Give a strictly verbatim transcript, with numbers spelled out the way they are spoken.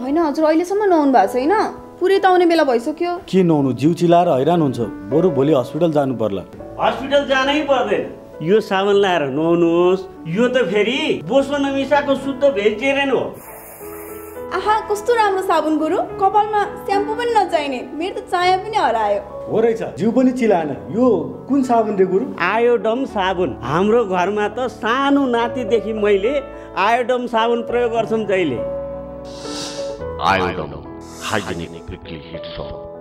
होइन हजुर, अहिलेसम्म नुहाउनु भएको छैन। पुरै त आउने बेला भइसक्यो। के नुहाउनु, जिउ चिलाएर हैरान हुन्छ। बरु भोलि हस्पिटल जानु पर्ला। हस्पिटल जानै पर्दैन, यो साबुन लाएर नुहाउनुहोस्। यो त फेरि बोसो नमिसाको शुद्ध भेजिटेरियन हो। आहा, कस्तो राम्रो साबुन गुरु। कपालमा स्याम्पू पनि नचाहिने, मेरो त चाया पनि हरायो। हो रहेछ, जिउ पनि चिलाएन। यो कुन साबुन रे गुरु? आयोडम साबुन। हाम्रो घरमा त सानो नातिदेखि मैले आयोडम साबुन प्रयोग गर्छौँ जहिले। आयोडम हाइजेनिक क्विकली हिट सोप।